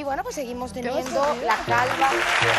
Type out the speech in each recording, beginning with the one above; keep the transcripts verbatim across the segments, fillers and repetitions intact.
bueno, pues seguimos teniendo la calva.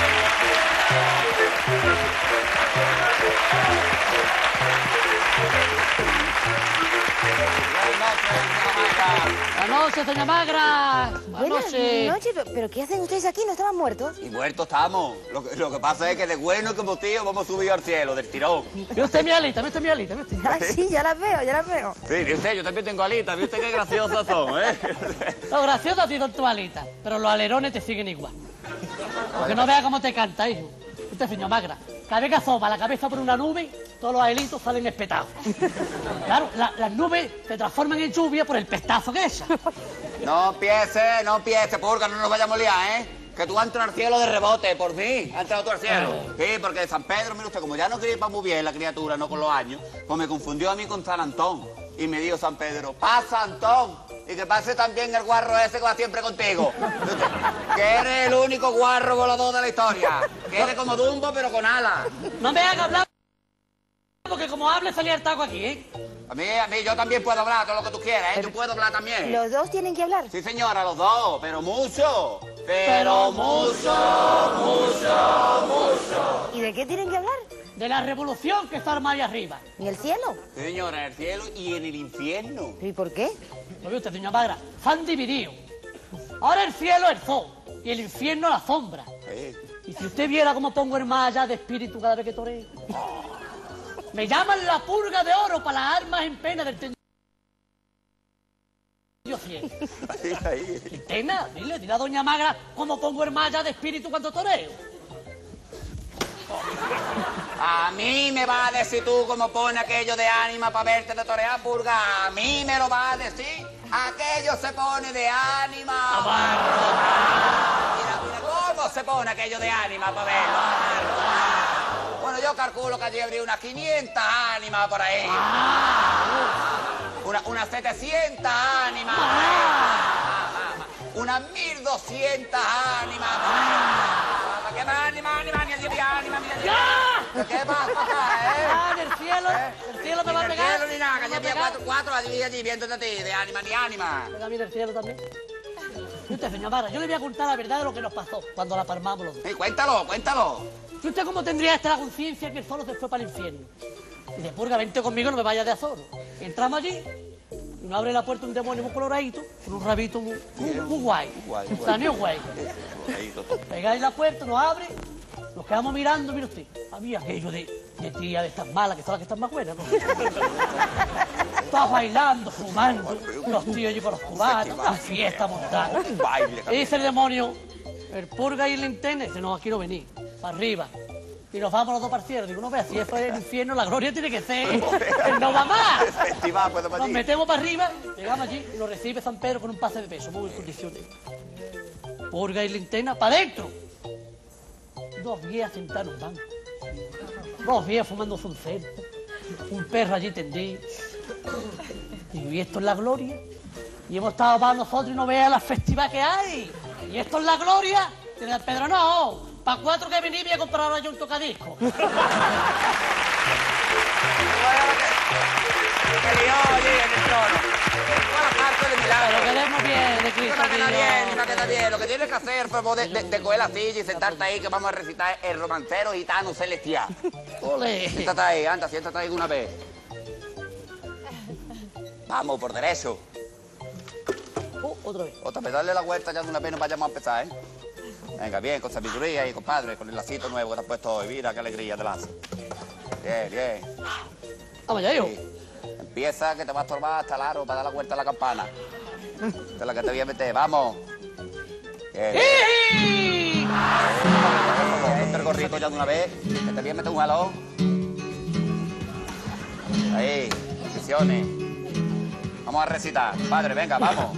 Buenas noches, doña Magra. Buenas noches. Buenas noches, pero, pero ¿qué hacen ustedes aquí? ¿No estaban muertos? Y muertos estamos. Lo que, lo que pasa es que de bueno que hemos tío vamos a subir al cielo, del tirón. ¿Ve usted mi alita? ¿Ve usted mi alita? ¿Ve usted? Ah, sí, ya las veo, ya las veo. Sí, y usted, yo también tengo alitas. ¿Ve usted qué graciosas son, eh? Lo gracioso ha sido tu alita, pero los alerones te siguen igual. Porque no vea cómo te canta, hijo. Usted, señor Magra, cada vez que asoma la cabeza por una nube, todos los alitos salen espetados. Claro, la, las nubes se transforman en lluvia por el pestazo que echa. No empiece, no empiece, purga, no nos vayamos a liar, ¿eh? Que tú entras al cielo de rebote, por fin. Has entrado tú al cielo. Sí, porque San Pedro, mire usted, como ya no gripa muy bien la criatura, no con los años, pues me confundió a mí con San Antón. Y me dijo San Pedro, pasa, Antón. Y que pase también el guarro ese que va siempre contigo. Que eres el único guarro volador de la historia. Que eres como Dumbo, pero con alas. No me haga hablar, porque como hable salía el taco aquí, ¿eh? A mí, a mí, yo también puedo hablar, todo lo que tú quieras, ¿eh? Yo puedo hablar también. ¿Los dos tienen que hablar? Sí, señora, los dos, pero mucho. Pero mucho, mucho, mucho. ¿Y de qué tienen que hablar? De la revolución que está armada ahí arriba. ¿En el cielo? Sí, señora, en el cielo y en el infierno. ¿Y por qué? ¿Lo ve usted, señor Magra? Se han dividido. Ahora el cielo es el sol y el infierno la sombra. Sí. Y si usted viera cómo pongo el malla de espíritu cada vez que toreo. Me llaman la purga de oro para las armas en pena del tendido cielo. Ahí, ahí. ¿En pena? Dile, dile a doña Magra cómo pongo el malla de espíritu cuando toreo. A mí me vas a decir tú cómo pone aquello de ánima para verte de torear, purga. A mí me lo vas a decir. Aquello se pone de ánima. Mira, mira cómo se pone aquello de ánima para verlo. Bueno, yo calculo que allí habría unas quinientas ánimas por ahí. Una, unas setecientas ánimas por ahí. Unas mil doscientas ánimas por ahí. ¿Qué más ánima, ánima, ni allí había ánima, ni allí? ¡Ya! ¿Qué pasa acá, eh? Ah, en el cielo, el cielo te va a Ni el pegar. cielo ni nada, que te va allí a había pegar. cuatro, cuatro allí, allí viéndote a ti, de ánima ni ánima. Venga, mira el cielo también. Y usted, señor Magra, yo le voy a contar la verdad de lo que nos pasó cuando la palmamos los dos. Sí, cuéntalo, cuéntalo. ¿Y usted cómo tendría esta la conciencia que el solo se fue para el infierno? Y de purga, vente conmigo, no me vayas de azoro. Y entramos allí, y nos abre la puerta un demonio muy coloradito, con un rabito muy, muy, muy guay. Guay, Un guay. sanio guay. Ahí, todo. Pegáis la puerta, nos abre, nos quedamos mirando, mire usted. Había aquello de, de tía de estas malas, que son las que están más buenas, ¿no? Todas bailando, fumando, los tíos allí con los cubanos, una fiesta montada. Un baile. Y dice el demonio, el purga y el linterna, dice, no, aquí no venís, para arriba. Y nos vamos los dos para el cielo. Digo, no veas, si eso es el infierno, la gloria tiene que ser el no va más. Festival, pues, para Nos allí. metemos para arriba, llegamos allí y nos recibe San Pedro con un pase de peso, muy en condiciones. Purga y linterna, para adentro. Dos viejas sentadas en un banco. Dos viejas fumando un cero. Un perro allí tendido. Digo, ¿y esto es la gloria? Y hemos estado para nosotros y no veas la festividad que hay. ¿Y esto es la gloria? Y el Pedro, no. Para cuatro que venís voy a comprar ahora yo un tocadisco. Que lió allí en el trono. Toda la parte de Pero milagro. quedemos bien de Cristo. No queda Dios. bien, no queda bien. Lo que tienes que hacer, por favor, de, de, de coger la silla y sentarte ahí, que vamos a recitar el romancero gitano celestial. Ole. Siéntate ahí, anda, siéntate ahí de una vez. Vamos, por derecho. Oh, otra vez. Otra vez, darle la vuelta ya de una vez, no vayamos a empezar, ¿eh? Venga, bien, con sabiduría y compadre, con el lacito nuevo que te has puesto hoy. Mira qué alegría te lazo. Bien, bien. Vamos allá, hijo. Sí. Empieza, que te va a estorbar hasta el aro para dar la vuelta a la campana. Esta es la que te voy a meter, vamos. Bien. ¡Sí! Ponte el gorrito ya de una vez, que te voy a meter un jalón. Ahí, posiciones. Vamos a recitar. Padre, venga, vamos.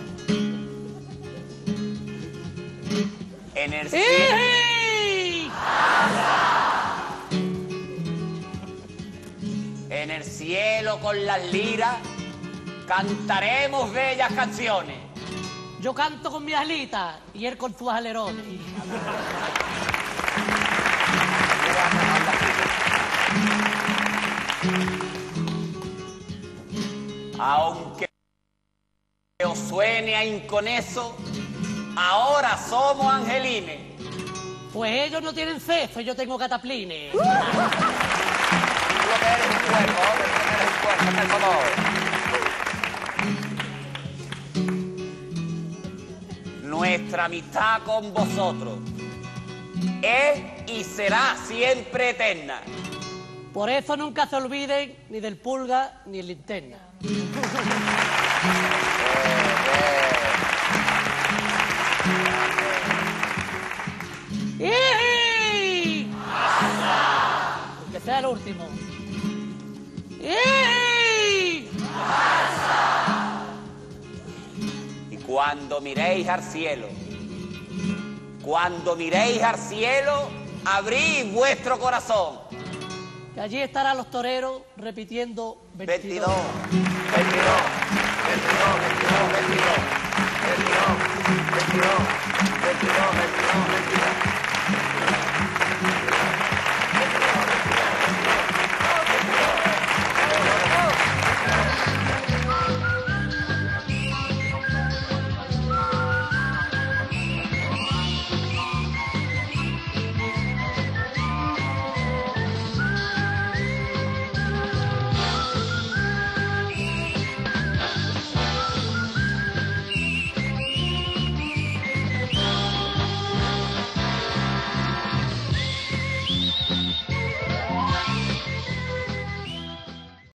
En el cielo. ¡Sí! En el cielo con las liras cantaremos bellas canciones. Yo canto con mi alita y él con sus alerones. Aunque os suene a inconeso, ahora somos angelines. Pues ellos no tienen cesto, yo tengo cataplines. Tú lo que eres un cuerpo, hombre, tú lo que eres un cuerpo, hazme el favor. Nuestra amistad con vosotros es y será siempre eterna. Por eso nunca se olviden ni del Pulga ni el Linterna. ¡Eh! Que sea el último. ¡Eh! Y cuando miréis al cielo, cuando miréis al cielo, abrid vuestro corazón. Que allí estarán los toreros repitiendo veintidós, veintidós, veintidós, veintidós, veintidós.